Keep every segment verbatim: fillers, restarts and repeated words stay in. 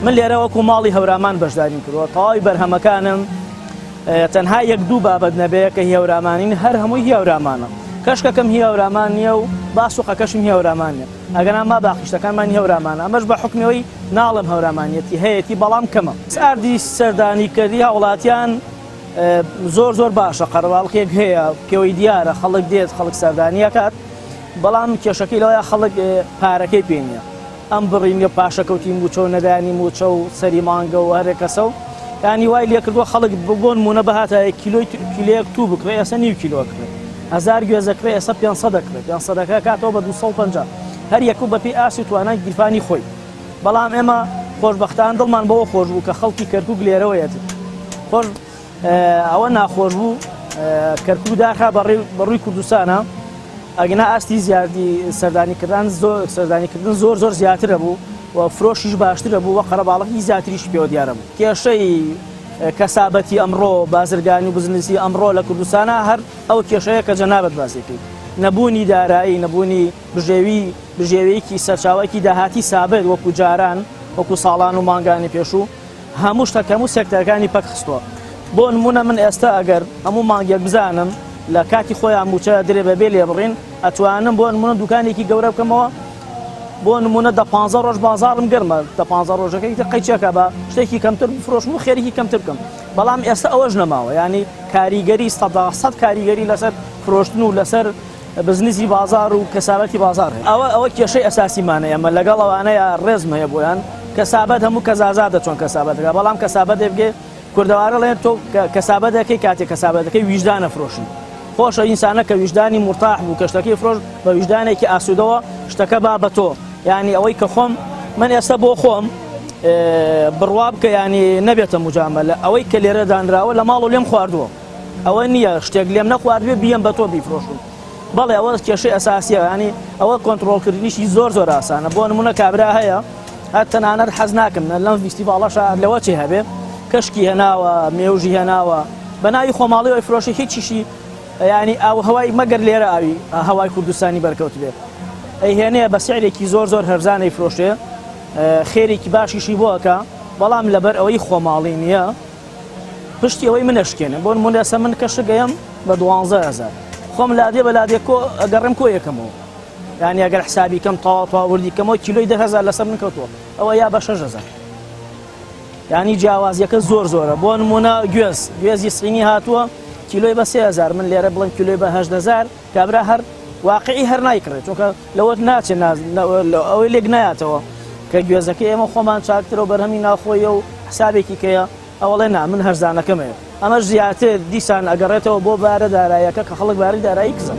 من لێرە وەکو ماڵی هەورامان بەشداریم کردووە تەواوی بەرهەمەکانم تەنها یەک دوو بابەت نەبێ کە هێورامانین هەر هەمووی هێورامانە کەشکەکەم هێورامان نییە و باسوقەکەشم هێورامان نیە ئەگەنا ما باقیشتەکانمان هێورامانە ئەمەش بە حکمەوەی ناڵم هەورامانیەتی هەیەی بەڵام کەمە ساردی سەردانیکردی هاوڵاتیان زۆر زۆر باشە قەرەباڵقێک هەیە کەوەی دیارە خەڵک دێت خەڵک سەردانیەکات بەڵام کێشەکەی لەوەیە خەڵک پارەکەی پێ نییە ئەم بڕینگە پاشەکەوتی موچە و نەدانی موچە و سەری مانگە و هەرێک کەسە و ینی وای لێ کردووە خەڵک بۆن مونە بەهاتە کیلۆی کیلۆیەک تو بکرێ ئێستا نیو کیلۆکرێت هەزار گوێزەکرێ ئێستا پێنسەد دەکرێت پێنسەدەکە کاتەوە بە دووسەد و پەنجا هەر یەکو بەپێی ئاسی توانای گیرفانی خۆی بەڵام ئێمە خۆشبەختان دڵمان بەوە خۆش بوو کە خەڵکی کەرکووک لێرەوەیەت خۆش ئەوە ناخۆش بوو کەرکوو داخا بەڕووی کوردستانە ئەگەنا ئاستی زیادی سەردانیکردن زۆر سەردانیکردن زۆر زۆر زیاترە بوو و فرۆشیش باشترە بوو وە قەرەباڵغی زیاتریش پێوە دیارە بوو کێشەی کەسابەتی ئەمڕۆ بازرگانی و بزنسی ئەمڕۆ لە کوردستانە هەر ئەو کێشەیە کە جەنابەت باسێکی نەبوونی دارایی نەبوونی بژێوی بژێوەیەکی سەرچاوەیەکی داهاتی سابێت وەکو جاران وەکو ساڵان و مانگانی پێشوو هەموو شتەکەم و سێکتەرەکانی پەک خستووە بۆ نمونە من ئێستا ئەگەر هەموو مانگێک بزانم لە کاتی خۆیان موچە درێ بەبێ لێ بڕین ئەتوانم بۆ نمونە دوکانێکی گەورە بکەمەوە بۆ نمونە دە پانزە ڕۆژ بازارم گەرمە دە پانزە ڕۆژەکەی قەیچەکە بە شتێکی کەمتر بفرۆشم و خێریکی کەمتر بکەم بەڵام ئێستا ئەوەش نەماوە ینی کاریگەری سەد کاریگەری لەسەر فرۆشتن و لەسەر بزنسی بازار و کەسابەتی بازار ئەوە ئەوە کێشەی ئەساسیمانە ئەمە لەگەڵ ئەوانەیە ڕێزمەیە بۆیان کەسابەت هەموو کەزازادە چۆن کەسابەتەکە بەڵام کەسابەت دەبێ کوردەوارە لێن تۆ کەسابەت دەکەی کاتێک کەسابەتەکەی ویژدانە فرۆشن خۆشە ئینسانە کە ویژدانی مرتاح بوو کە شتەکەی فرۆش بە ویژدانێکی ئاسوودەوە شتەکە با بە تۆ ینی ئەوەی کە خۆم من ئێستا بۆ خۆم بڕوا بکە ینی نەبێتە مجامەلە ئەوەی کە لێرە دانراوە لە ماڵ و لێم خواردووە ئەوە نییە شتێک لێم نەخواردوێ بیەم بە تۆ بیفرۆشن بەڵێ ئەوە کێشەی ئەساسیە ینی ئەوە کۆنتڕۆڵکردنیشی زۆر زۆر ئاسانە بۆ نمونە کابرا هەیە هەر تەنانەت حەز ناکەم لەم فیستیڤاڵەشە لەوە چێ هەبێ کەشکی هێناوە مێوژی هێناوە بە ناوی خۆماڵیەوەی فرۆشی هیچیشی ینی ئەو هەوای مەگەر لێرە ئاوی هەوای کوردستانی بەرکەوت بێ ئەیهێنەیە بە سعرێکی زۆر زۆر هەرزانەی فرۆشێ خێرێکی باشیشی بۆکە بەڵام لەبەر ئەوەی خۆماڵی نییە پشتی ئەوەی منەشکێنە بۆ نمونە ئێستا من کەشە گەیم بە دوانزە هەزار خۆم لادێ بە لادێ ئەگەڕم کۆ یەکەمەوە ینی ئەگەر حسابی کەم تەواو تەواوردیکەمەوە کیلۆی ده هەزار لەسەر من کەوتووە ئەوە یا بە شەش هەزار ینی جیاوازیەکە زۆر زۆرە بۆ نمونە گوێز گوێزی سینی هاتووە کیلۆی بە سێ هەزار من لێرە بڵم کیلۆی بە هەشت هەزار کابرا هەر واقعی هەر نایکڕێت چونکە لەوەت ناچێت ئەوەی لێک نایاتەوە کە گوێزەکە ئێمە خۆمان چاکترەوە بەرهەمی ناخۆیە و حسابێکی کەیە ئەوڵێ نا من هەرزانەکەمەیە ئەمەش زیاتر دیسان ئەگەڕێتەوە بۆ بارە داراییەکە کە خەڵک باری دارایی کزم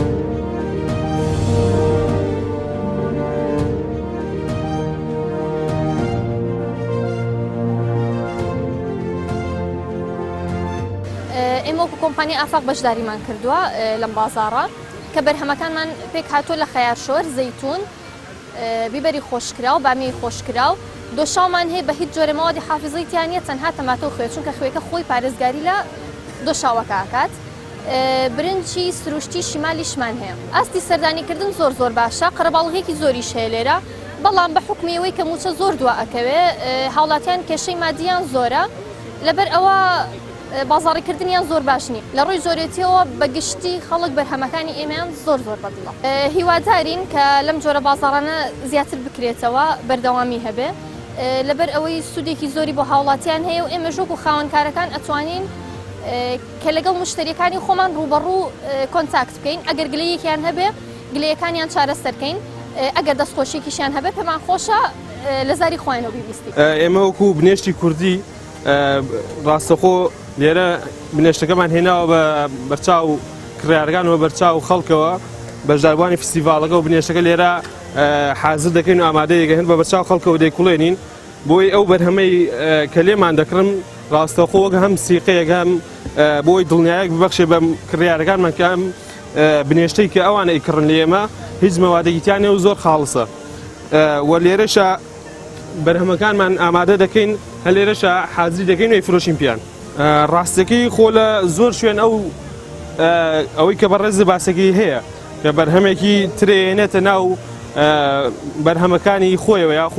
ئێمە وەکو کۆمپانی ئافاق بەشداریمان کردووە لەم بازاڕە کە بەرهەمەکانمان پێک هاتووە لە خەیارشۆر زەیتون بیبەری خۆشکرا و بامی خۆشکرا و دۆشاومان هەیە بە هیچ جۆرە مەوادی حافظەی تیانە تەنها تەماتە و خوێ چونکە خوێکە خۆی پارێزگاری لە دۆشاوەکە ئاکات برنجی سروشتی شیمالیشمان هەیە ئاستی سەردانیکردن زۆر زۆر باشە قەرەباڵغێکی زۆریش هەیە لێرە بەڵام بە حکمیەوەی کە موچە زۆر دووە ئەکەوێ هاوڵاتیان کێشەی مادیان زۆرە لەبەر ئەوە بازاڕیکردنیان زۆر باش نیە لە ڕووی زۆرێتیەوە بەگشتی خەڵک بەرهەمەکانی ئێمەیان زۆر زۆر بەدڵە هیوادارین کە لەم جۆرە بازاڕانە زیاتر بکرێتەوە بەردەوامی هەبێ لەبەر ئەوەی سوودێکی زۆری بۆ هاوڵاتیان هەیە و ئێمە ژوک و خاوەنکارەکان ئەتوانین کە لەگەڵ مشتریەکانی خۆمان ڕوبەڕوو کۆنتاکت بکەین ئەگەر گلەیەکیان هەبێ گلەیەکانیان چارەسەرکەین ئەگەر دەستخۆشیێکیشیان هەبێ پێمان خۆشە لە زاری خۆیانەوە بیبیستی ئێمە وەکو بنێشتی کوردی ڕاستەخۆ لێرە بنێشتەکەمان هێناوە بە بەرچاو کڕیارگانەوە بەرچاو خەڵکەوە بەشداربوانی فستیڤالەکە و بنێشتەکە لێرە حازر دەکەین و ئامادەیەکە هێن بە بەرچاو خەڵکەوە دەیکوڵێنین بۆی ئەو بەرهەمەی کە لێمان دەکڕم ڕاستەخۆوەک هەم سیقەیەک هەم بۆی دڵنیایەک ببەخشێ بە کڕیارەکانمان کە ئەم بنێشتەی کە ئەوانە ئەیکڕن لە ئێمە هیچ مەوادێکیتیانێ و زۆر خاڵسە وە لێرەشە بەرهەمەکانمان ئامادە دەکەین هە لێرەشە حازری دەکەین و ئەیفرۆشین پیان ڕاستەکەی خۆ لە زۆر شوێن ئەو ئەوەی کە بەڕێز باسەکەی هەیە کە بەرهەمێکی ترێنێتە ناو بەرهەمەکانی خۆیەوە یاخود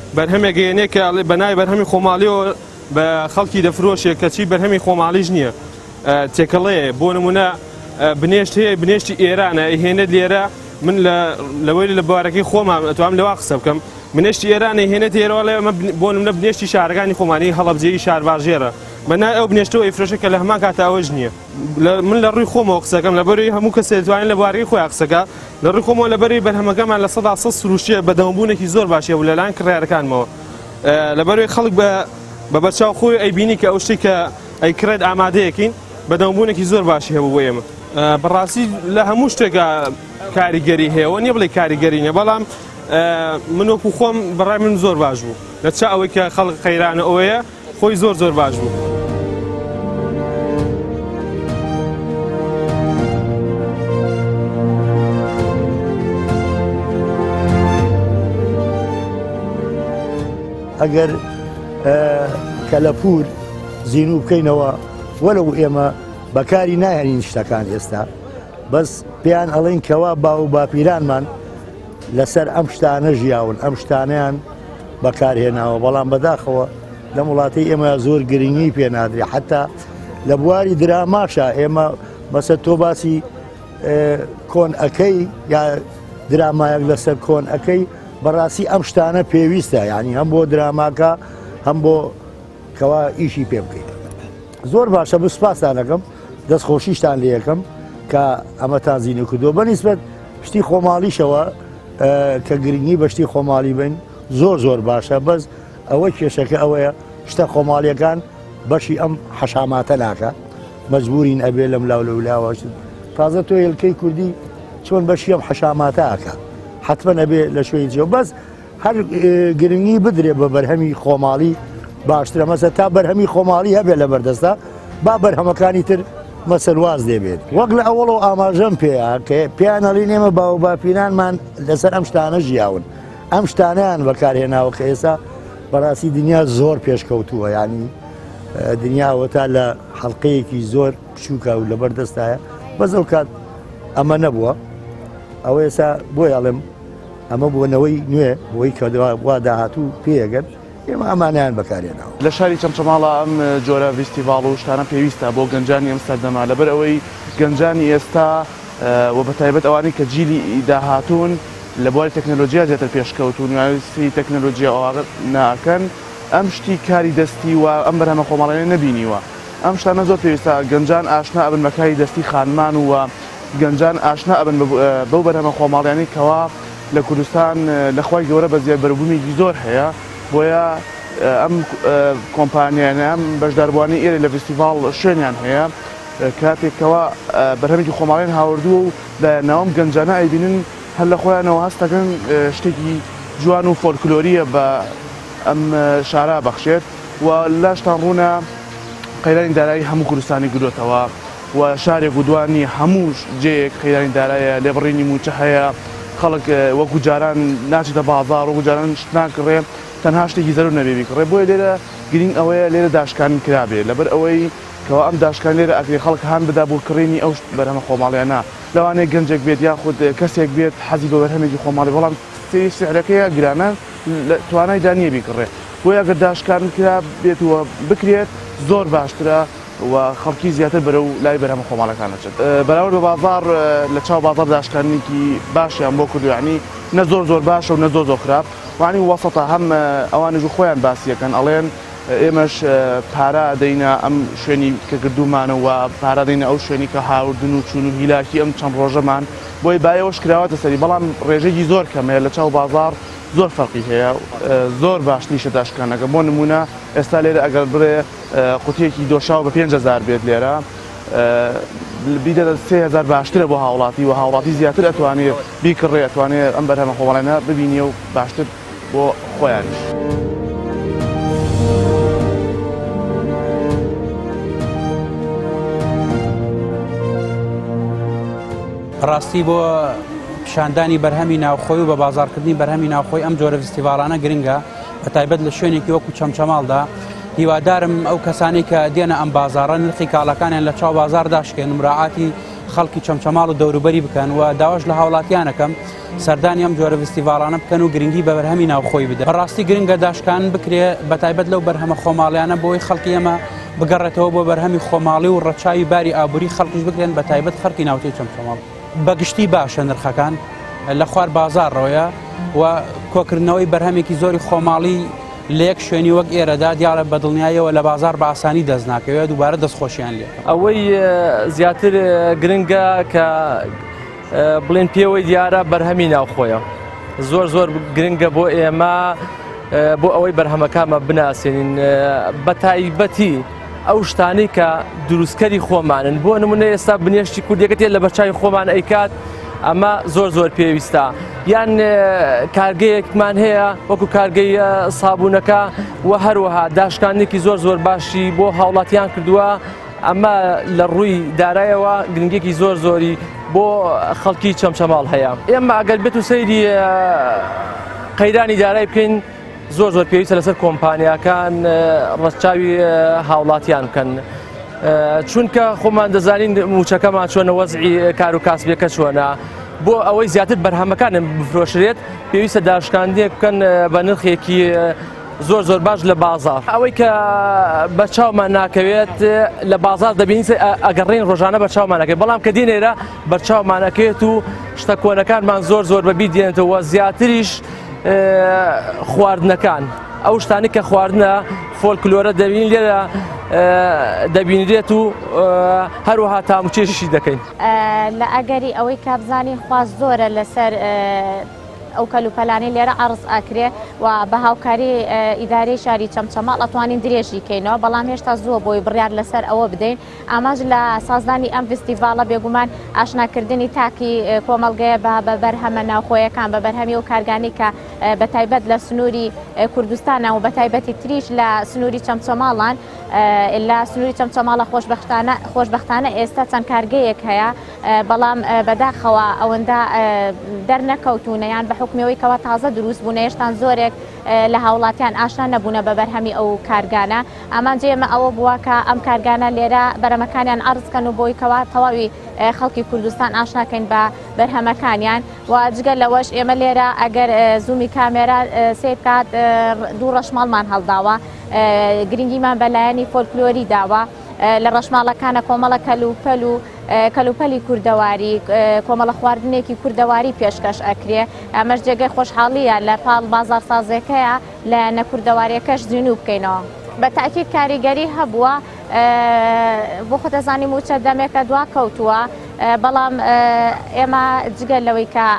بەرهەمێک کە بەناوی بەرهەمی خۆماڵیەوە بە خەڵکی دەفرۆشێت کەچی بەرهەمی خۆماڵیش نییە تێکەڵەیە بۆ نمونە بنێشت هەیە بنێشتی ئێرانە هێنێت لێرە من لەوەی لە بوارەکەی خۆمان ئەتوانم لەوا قسە بکەم بنێشتی ئێرانە هێنێت ئێرەوەڵێ بۆ نمونە بنێشتی شارەکانی خۆمانی هەڵەبجێی شارباژێرە بەنای ئەو بنێشتەوە ئیفرۆشە کە لە هەمان کاتاوەش نییە من لە ڕووی خۆمەوە قسەکەم لەبەروی هەموو کەس دەتوانێت لە بوارەکەی خۆیان قسەکە لە ڕووی خۆمەوە لەبەری بەرهەمەکەمان لە سەدا سەد سروشتیە بەدەوامبوونێکی زۆر باشیە و لەلایەن کڕیارەکانمەوە لەبەروی خەڵک بە بەرچاو خۆی ئەیبینی کە ئەو شتێک کە ئەیکرێت ئامادەیەکین بەدەوامبوونێکی زۆر باشی هەبوو بۆ ئێمە بەڕاستی لە هەموو شتێکە کاریگەری هەیە وە نییە بڵێ کاریگەری نیە بەڵام من وەکو خۆم بەڕای من زۆر باش بوو لە چا ئەوەی کە خەڵک قەیرانە ئەوەیە خۆی زۆر زۆر باش بوو. ئەگەر کەلەپور زیینوو بکەینەوە وەلەو ئێمە بەکاری نایەنین شتەکان ئێستا بەس پێیان ئەڵێن کەوا با و باپیرانمان لەسەر ئەم شتانە ژیاون ئەم شتانیان بەکارهێناوە بەڵام بەداخەوە لە وڵاتی ئێمە زۆر گرنگی پێ نادرێ حتا لە بواری دراماشە ئێمە مەسە تۆ باسی کۆن ئەەکەی یا درامایەک لەسەر کۆن ئەەکەی بەڕاستی ئەم شتانە پێویستە یعنی هەم بۆ دراماکە هەم بۆ کەوا ئیشی پێ بکەیت زۆر باشە بسپاسان دەکەم دەستخۆشیشتان لێ یەکەم کە ئەمەتان زیینە کردووە بەنیسبەت شتی خۆماڵیشەوە کە گرنگی بە شتی خۆماڵی بن زۆر زۆر باشە بەس ئەوە کێشەکە ئەوەیە شتە خۆماڵیەکان بەشی ئەم حەشاماتە ناکە مەجبورین ئەبێ لەم لاو لە ولاوەشت تازە تۆ هێلکەی کوردی چۆن بەشی ئەم حەشاماتە ئاکە حتممە نەبێ لە شوێی جێ بەس هەر گرنگی بدرێ بە بەرهەمی خۆماڵی باشترە مەسە تا بەرهەمی خۆماڵی هەبێت لە بەردەستا با بەرهەمەکانی تر مەسەرواز دەبێت وەک لە ئەوڵەوە ئاماژەم پێەیە کە پیانەڵی نێمە باو باپیرانمان لەسەر ئەم شتانە ژیاون ئەم شتانیان بەکارهێناوە کە ئێستا بەڕاستی دنیا زۆر پێشکەوتووە ینی دنیاوە تا لە حەڵقەیەکی زۆر بچووکە و لە بەردەستایە بەس ئەو کات ئەمە نەبووە ئەوە ئێستا بۆ یاڵم ئەمە بوونەوەی نوێ بۆی کە وا داهاتوو پێگەن ئێمە ئەمانیان بەکارێنەوە لە شاری چەمچەماڵە ئەم جۆرە فیستیڤاڵ و شتانە پێویستە بۆ گەنجانی ئەم سەردەما لەبەر ئەوەی گەنجانی ئێستا و بەتایبەت ئەوانەی کە جیلی داهاتوون لە بواری تەکنۆلۆژیا زیاتر پێشکەوتون ویستی تەکنۆلۆژیا ئەوە ناکەن ئەم شتی کاری دەستی و ئەم بەرهەمە خۆماڵیانە نەبینیوە ئەم شتانە زۆر پێویستە گەنجان ئاشنا ئەبن بە کاری دەستی خانمان و گەنجان ئاشنا ئەبن بەو بەرهەمە خۆماڵیانی کەوا لە کوردستان لەخوای گەورە بە زیادبەربوونێکی زۆر هەیە بۆیە ئەم کۆمپانیانە ئەم بەشداربووانی ئێرە لە فستیڤاڵ شوێنیان هەیە کاتێکەوە بەرهەمێکی خۆماڵیان هاوردووە و لە ناوەم گەنجانە ئەیبینن هەر لە خۆیانەوە هەستەکەن شتێکی جوان و فۆلکلۆریە بە ئەم شارە بەخشێت و لاشتان ڕوونە قەیرانی دارایی هەموو کوردستانی گرۆتەوە و شارێک و دوانی هەموو جەیەک قەیرانی دارایە لێبڕینی موچە هەیە خەڵک وەکو جاران ناچێتە بازاڕ و جاران شت ناکڕێ تەنها شتێکی زەرور نەبێ بیکڕێ بۆیە لێرە گرنگ ئەوەیە لێرە داشکان کرابێ لەبەر ئەوەی کەەوە ئەم داشکان لێرە ئەگری خەڵک هەان بدا بۆ کڕینی ئەو بەرهەمە خۆماڵیانە لەوانەیە گەنجێک بێت یاخود کەسێک بێت حەزی بە بەرهەمێکی خۆماڵی بەڵام سری سعرەکەیە گرانە توانای دانیە بیکڕێ بۆیە ئەگەر داشکان کرا بێتەوە بکرێت زۆر باشترە و خەڵکی زیاتر بەرە و لای بەرهەمە خۆماڵەکانەچێت بەراورد بە بازار لە چاو بازار داشکانێکی باشیان بۆ کردو یعنی نە زۆر زۆر باشە و نە زۆر زۆر خراپ وانی وەسەتە هەم ئەوانش خۆیان باسیەکەن ئەڵێن ئێمەش پارە دەینە ئەم شوێنی کە گردومانەوە پارە دەینە ئەو شوێنی کە هاوردن و چون و هیلاکی ئەم چەند ڕۆژەمان بۆی بایەوەش کراوەتە سەری بەڵام ڕێژێکی زۆر کەمەیە لە چاو بازار زۆر فەرقی هەیە زۆر باش نیشە داشکانەکە بۆ نمونە ئێستا لێرە ئەگەر بڕێ قوتیەکی دۆشاو بە پێنج هەزار بێت لێرە بیدە سێ هەزار باشترە بۆ هاوڵاتی و هاوڵاتی زیاتر ئەتوانێت بیکڕێ ئەتوانێت ئەم بەرهەمە خۆماڵیانە ببینیە و باشتر بۆ خۆیانیش. ڕاستی بۆ پیشاندانی بەرهەمی ناوخۆی و بە بازارکردنی بەرهەمی ناوخۆی ئەم جۆرە فستیڤاڵانە گرنگە بە تایبەت لە شوێنێکی وەکو چەمچەماڵدا هیوادارم ئەو کەسانی کە دێنە ئەم بازارە نرخی کاڵەکانیان لە چاو بازار داشکێن مراعاتی خەڵکی چەمچەماڵ و دەوروبەری بکەن و داواش لە هاوڵاتیانەکەم سەردانی ئەم جۆرە فستیڤالانە بکەن و گرنگی بە بەرهەمی ناوخۆی بدەن. بەڕاستی گرنگە داشکان بکرێ بەتایبەت لەو بەرهەمە خۆماڵیانە بۆی خەڵکی ئێمە بگەڕێتەوە بۆ بەرهەمی خۆماڵی و ڕەچاوی باری ئابووری خەڵکیش بکرێن بەتایبەت خەڵکی ناوچەی چەمچەماڵ. بەگشتی باشە نرخەکان لە خوار بازاڕەوەیە و کۆکردنەوەی بەرهەمێکی زۆری خۆماڵی لە یەک شوێنی وەک ئێرەدا دیارە بەدڵنیایەوە لە بازار بە ئاسانی دەست ناکەوێت دووبارە دەستخۆشییان لێ. ئەوەی زیاتر گرنگە کە بڵێن پێوەی دیارە بەرهەمی ناوخۆیە زۆر زۆر گرنگە بۆ ئێمە بۆ ئەوەی بەرهەمەکانمە بناسیێنین بە تایبەتی ئەو شتانەی کە دروستکەری خۆمانن. بۆ نمونە ئێستا بنێشتی کوردیەکەت لە بەرچاوی خۆمان ئەیکات ئەمە زۆر زۆر پێویستە. یان کارگەیەکمان هەیە وەکو کارگەی سابوونەکە و هەروەها داشکانێکی زۆر زۆر باشی بۆ هاوڵاتیان کردووە. ئەمە لە ڕووی دارایەوە گرنگێکی زۆر زۆری بۆ خەڵکی چەمچەماڵ هەیە. ئێمە ئەگەر بێت و سەیری قەیرانی دارای بکەین زۆر زۆر پێویستە لەسەر کۆمپانیاکان ڕەچاوی هاوڵاتیان بکەن. چونکە خۆمان دەزانین موچەکەمان چۆنە وەزعی کار و کاسبیەکە چۆنە. بۆ ئەوەی زیاتر بەرهەمەکانم بفرۆشرێت پێویستە داشکاندنێک بکەن بە نرخێکی زۆر زۆر باش لە بازار. ئەوەی کە بە چاومان ناکەوێت لە بازار دەبینیت ئەگەڕین ڕۆژانە بە چاومانەکەێت، بەڵام کە دێنێرە بەرچاومانەکەوێت و شتە کۆنەکانمان زۆر زۆر بەبی دێنێتەوە. زیاتریش خواردنەکان ئەو شتانی کە خواردنە فۆلکلۆرە دەبین لێرە دەبینرێت و هەروەها تاموچێشی دەکەین. لە ئەگەری ئەوەی کابزانی خواست زۆرە لەسەر ئەو کەلوپەلانی لێرە عرض ئاکرێ و بە هاوکاری ئیدارەی شاری چەمچەماڵ ئەتوانین درێژی کەینەوە، بەڵام هێشتا زووە بۆی بڕیار لەسەر ئەوە بدەین. ئاماژ لە سازدانی ئەم فستیڤالە بێگومان ئاشناکردنی تاکی کۆمەڵگەیە بە بەرهەمە ناوخۆیەکان بە بەرهەمی و کارگانی کە بەتایبەت لە سنووری کوردستانە و بەتایبەتی تریش لە سنووری چەمچەماڵان لە سنووری چەمچەماڵە خۆشبەختانە ئێستا چەند کارگەیەک هەیە، بەڵام بەداخەوە ئەوەندە دەرنەکەوتونەیان بە حکومەوەی کەوا تازە دروست بوون هێشتان زۆرێک لە هاوڵاتیان ئاشنا نەبوونە بە بەرهەمی ئەو کارگانە. ئامانجێ ئێمە ئەوە بووە کە ئەم کارگانە لێرە بەرهەمەکانیان عەرزکەن و بۆی کەوا تەواوی خەڵکی کوردستان ئاشناکەین بە بەرهەمەکانیان. و جگە لەوەش ئێمە لێرە ئەگەر زوومی کامێرا سێ بکات دوو ڕەشماڵمان هەڵداوە، گرنگیمان بەلایەنی فۆلکلۆری داوە لە ڕەشماڵەکانە کۆمەڵە کەلوپەل و کەلوپەلی کوردەواری کۆمەڵە خواردنێکی کوردەواری پێشکەش ئەکرێ. ئەمەش جێگەی خۆشحاڵیە لە پاڵ بازار سازەکەیە لە نەکوردەواریەکەش زیینوو بکەینەوە. بە تاکید کاریگەری هەبووە بۆ خۆ دەزانی موچە دەمێکە دوا کەوتووە، بەڵام ئێمە جگەل لەوەی کە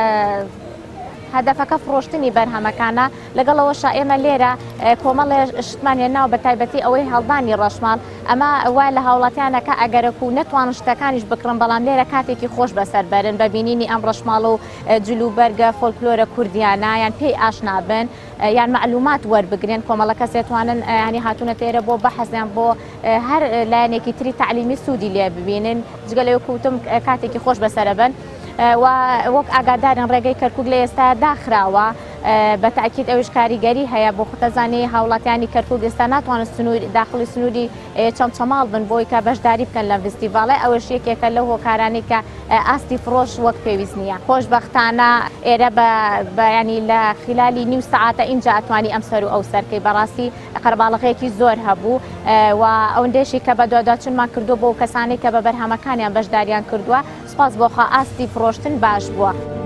هەدەفەکە فرۆشتنی بەرهەمەکانە لەگەڵەوەشە ئێمە لێرە کۆمەڵێ شتمانە ناو بە تایبەتی ئەوەی هەڵدانی ڕەشماڵ ئەمە وای لە هاوڵاتیانەکە ئەگەرەک و نەتوانن شتەکانیش بکڕن، بەڵام لێرە کاتێکی خۆش بەسەر بەرن بە بینینی ئەم ڕەشماڵ و جلوبەرگە فۆلکلۆرە کوردیانە یان پێی ئاشنابن یان معلومات وەربگرێن. کۆمەڵە کەسێتوانن ینی هاتوونە تێرە بۆ بەحەزیان بۆ هەر لایەنێکی تری تەعلیمی سوودی لێ ببینن. جگە لەوە کوتم کاتێکی خۆش بەسەرە بن و وەک ئاگادارن ڕێگەی کەرکووک لە ئێستا داخراوە. بە تاکید ئەوش کاریگەری هەیە بۆ خۆتەزانی هاوڵاتیانی کەرکووک ئێستا ناتوانن داخلی سنووری چەمچەماڵ بن بۆی کە بەشداری بکەن لە فستیڤاڵە. ئەوەش یەکێکە لەو هۆکارانی کە ئاستی فرۆش وەک پێویست نییە. خۆشبەختانە ئێرە بەیانی لە خلالی نیو سەعاتە اینجا ئەتوانی ئەم سەر و ئەو سەرکەی بەڕاستی قەرباڵغەیەکی زۆر هەبوو و ئەوەندێشی کە بە دوواداچونمان کردو بۆ کەسانی کە بە بەرهەمەکانیان بەشداریان کردووە. سپاس بۆخوا ئاستی فرۆشتن باش بووە.